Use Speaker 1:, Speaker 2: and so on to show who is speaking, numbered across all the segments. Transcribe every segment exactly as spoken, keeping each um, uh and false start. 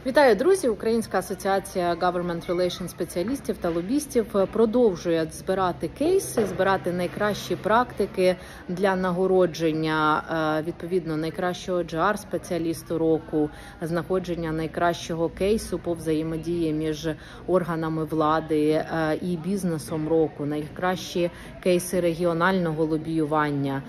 Speaker 1: Вітаю, друзі! Українська асоціація Government Relations спеціалістів та лобістів продовжує збирати кейси, збирати найкращі практики для нагородження, відповідно, найкращого джі ар-спеціалісту року, знаходження найкращого кейсу по взаємодії між органами влади і бізнесом року, найкращі кейси регіонального лобіювання,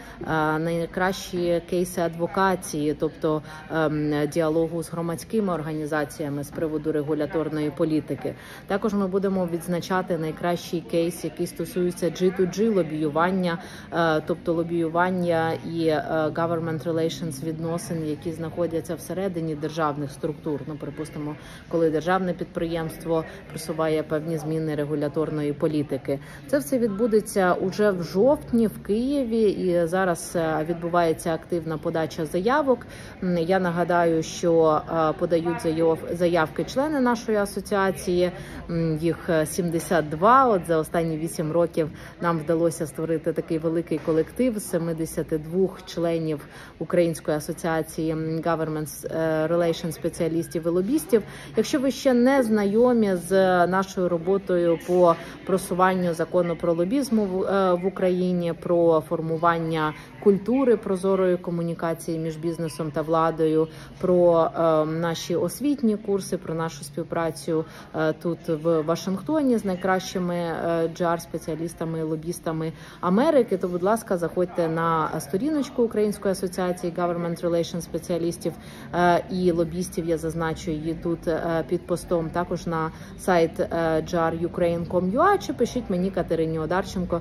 Speaker 1: найкращі кейси адвокації, тобто діалогу з громадськими організаціями, з приводу регуляторної політики. Також ми будемо відзначати найкращий кейс, який стосується джі ту джі лобіювання, тобто лобіювання і government relations відносин, які знаходяться всередині державних структур. Ну, припустимо, коли державне підприємство просуває певні зміни регуляторної політики. Це все відбудеться уже в жовтні в Києві, і зараз відбувається активна подача заявок. Я нагадаю, що подають заявки заявки члени нашої асоціації, їх сімдесят два. От за останні вісім років нам вдалося створити такий великий колектив з семидесяти двох членів Української асоціації Government Relations спеціалістів і лобістів. Якщо ви ще не знайомі з нашою роботою по просуванню закону про лобізм в Україні, про формування культури прозорої комунікації між бізнесом та владою, про е, наші освітні курси, про нашу співпрацю е, тут в Вашингтоні з найкращими е, джі ар-спеціалістами і лобістами Америки, то, будь ласка, заходьте на сторіночку Української асоціації Government Relations спеціалістів е, і лобістів, я зазначу її тут е, під постом, також на сайт е, джі ар юкрейн крапка ком крапка ю а, чи пишіть мені, Катерині Одарченко,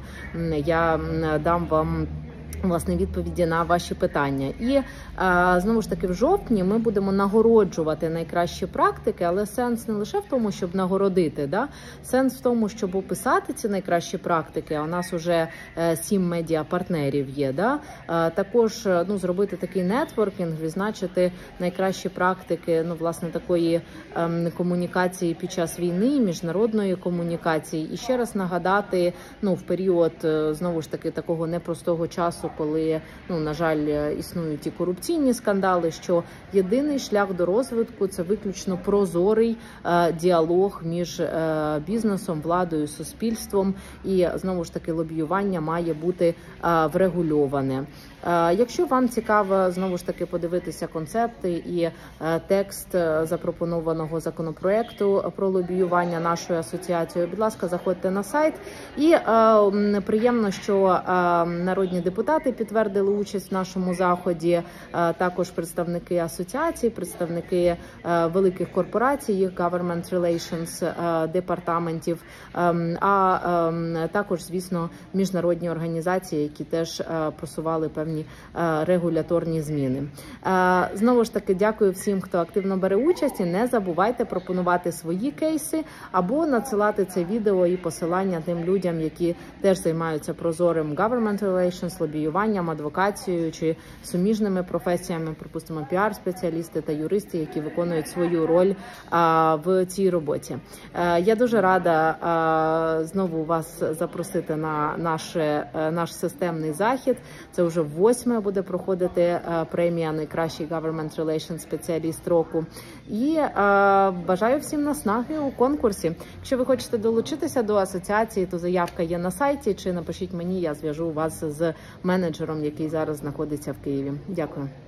Speaker 1: я дам вам власне відповіді на ваші питання. І а, знову ж таки в жовтні ми будемо нагороджувати найкращі практики, але сенс не лише в тому, щоб нагородити, да? Сенс в тому, щоб описати ці найкращі практики, а у нас вже е, сім медіа-партнерів є, да? А, також ну, зробити такий нетворкінг, відзначити найкращі практики, ну, власне, такої е, комунікації під час війни, міжнародної комунікації. І ще раз нагадати, ну, в період, знову ж таки, такого непростого часу, коли, ну, на жаль, існують і корупційні скандали, що єдиний шлях до розвитку – це виключно прозорий е, діалог між е, бізнесом, владою, суспільством, і, знову ж таки, лобіювання має бути е, врегульоване. Е, якщо вам цікаво, знову ж таки, подивитися концепти і е, текст запропонованого законопроекту про лобіювання нашою асоціацією, будь ласка, заходьте на сайт. І е, приємно, що е, народні депутати підтвердили участь в нашому заході, також представники асоціацій, представники великих корпорацій, їх Government Relations департаментів, а також, звісно, міжнародні організації, які теж просували певні регуляторні зміни. Знову ж таки, дякую всім, хто активно бере участь, і не забувайте пропонувати свої кейси або надсилати це відео і посилання тим людям, які теж займаються прозорим Government Relations, лобіюванням, адвокацією чи суміжними професіями, припустимо, піар-спеціалісти та юристи, які виконують свою роль а, в цій роботі. А, я дуже рада а, знову вас запросити на наше, наш системний захід. Це вже восьме буде проходити а, премія «Найкращий Government Relations спеціаліст року». І а, бажаю всім наснаги у конкурсі. Якщо ви хочете долучитися до асоціації, то заявка є на сайті, чи напишіть мені, я зв'яжу вас з менеджером, який зараз знаходиться в Києві. Дякую.